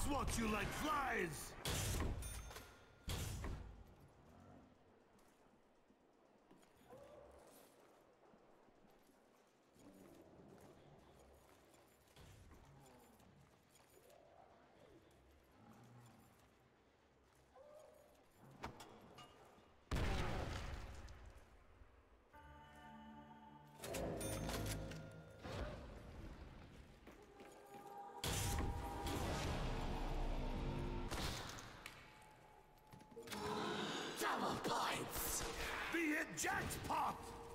swat you like flies! Be it jackpot!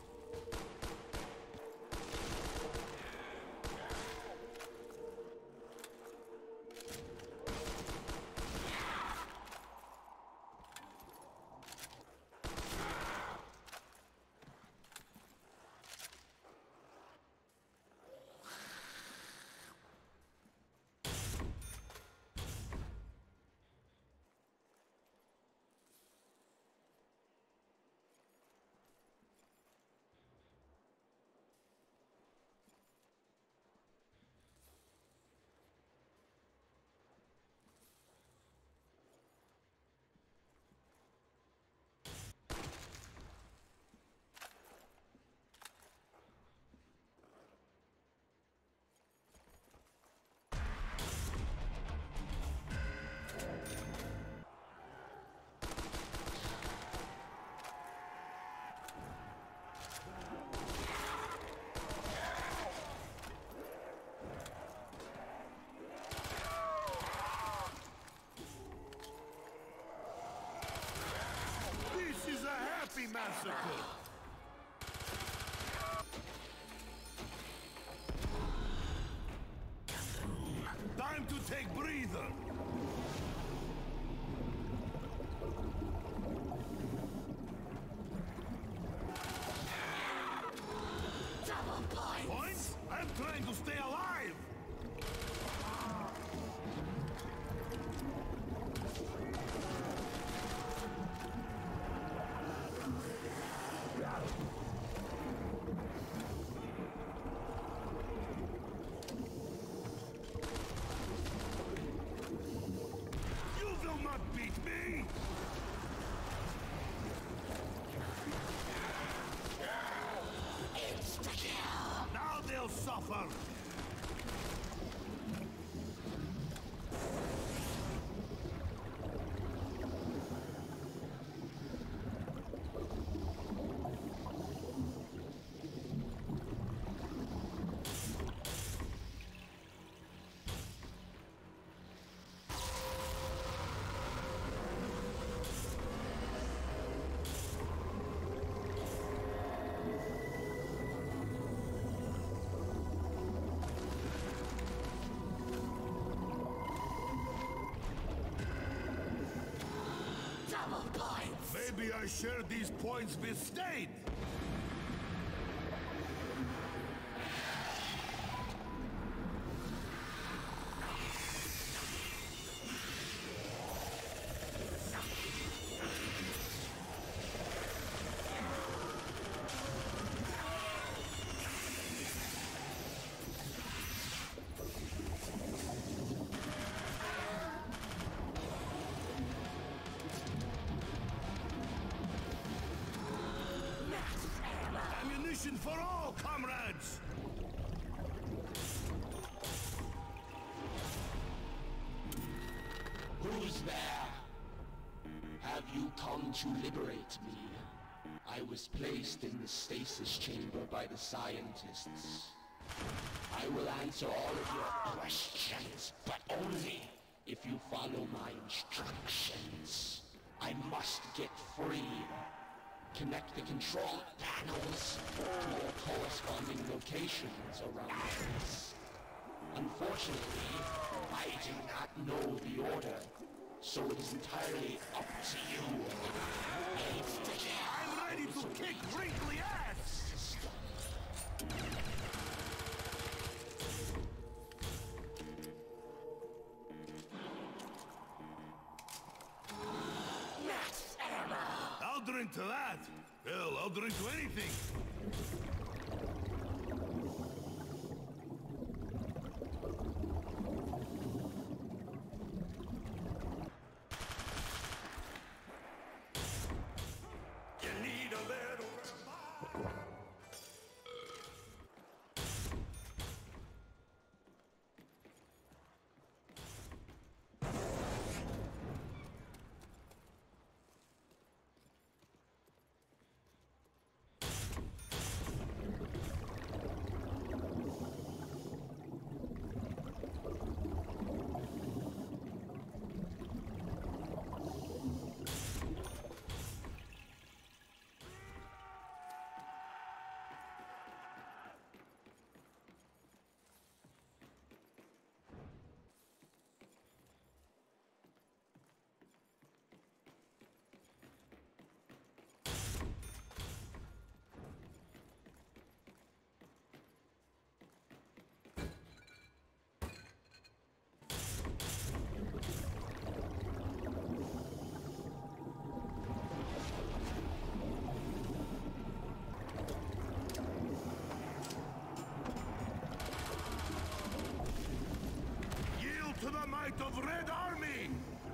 Massacre! Time to take breather! Double points! Points? I'm trying to stay alive! You will not beat me! Insta-kill! Now they'll suffer! Maybe I share these points with State! Ammunition for all, comrades! Who's there? Have you come to liberate me? I was placed in the stasis chamber by the scientists. I will answer all of your questions, but only if you follow my instructions. I must get free. Connect the control panels to their corresponding locations around this. Unfortunately, I do not know the order, so it is entirely up to you. I'm ready to kick wrinkly ass! Max ammo! I'll drink to that! Hell, I'll drink to anything! sight of Red Army!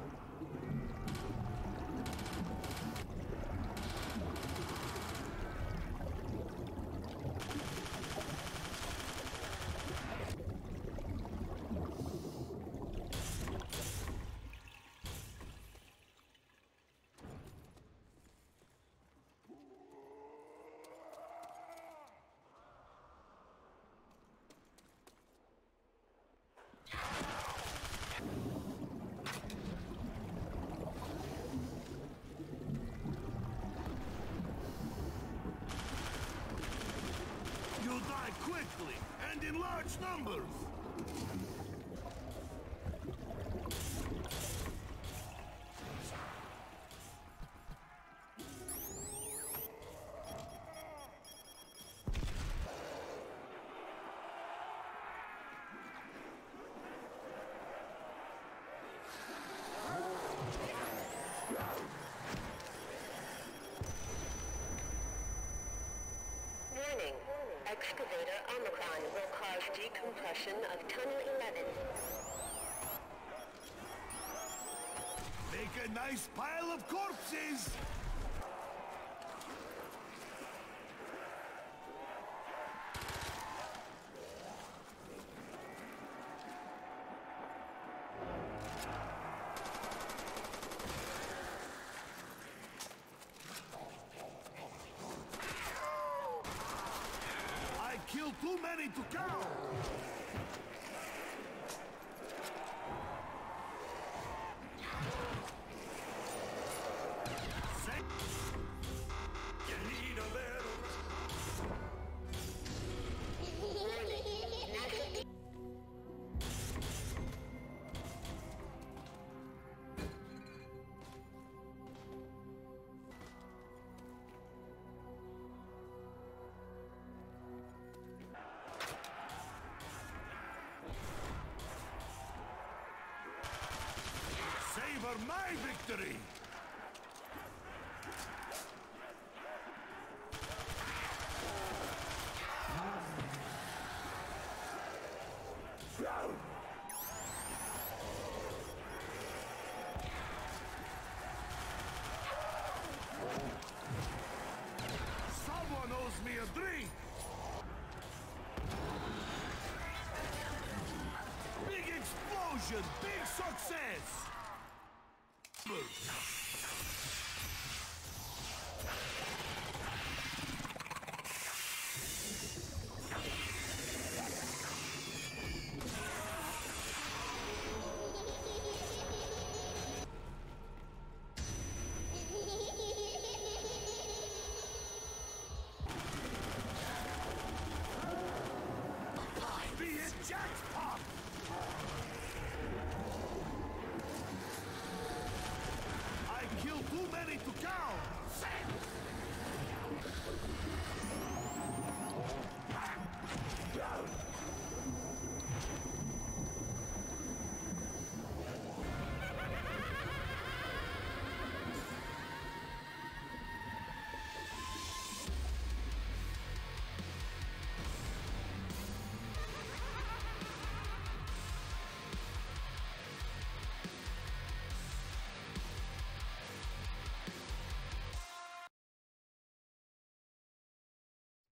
You'll die quickly and in large numbers! Warning. Excavator Omicron will cause decompression of Tunnel 11. Make a nice pile of corpses! I killed too many to count! You need a little... Savor my victory! Someone owes me a drink! Big explosion! Big success!